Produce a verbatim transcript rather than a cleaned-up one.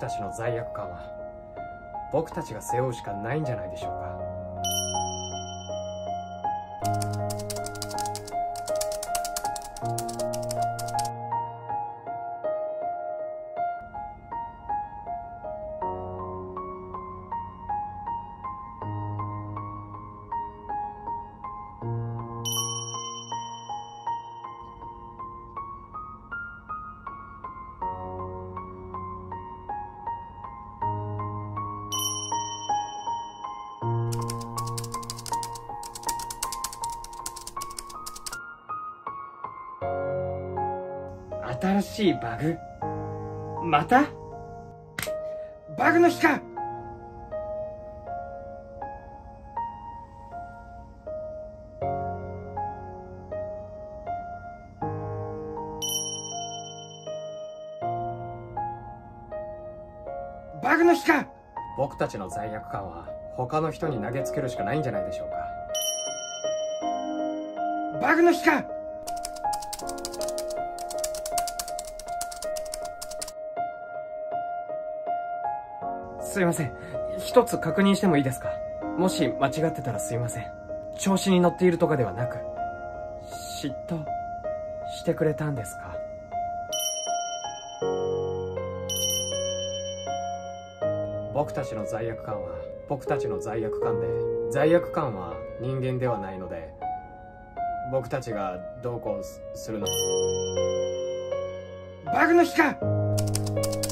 たちの罪悪感は僕たちが背負うしかないんじゃないでしょうか。新しいバグ？また？バグの日か！バグの日か！僕たちの罪悪感は他の人に投げつけるしかないんじゃないでしょうか。バグの日か！すいません。一つ確認してもいいですか？もし間違ってたらすいません。調子に乗っているとかではなく、嫉妬してくれたんですか？僕たちの罪悪感は僕たちの罪悪感で、罪悪感は人間ではないので、僕たちがどうこうするの。バグの日か！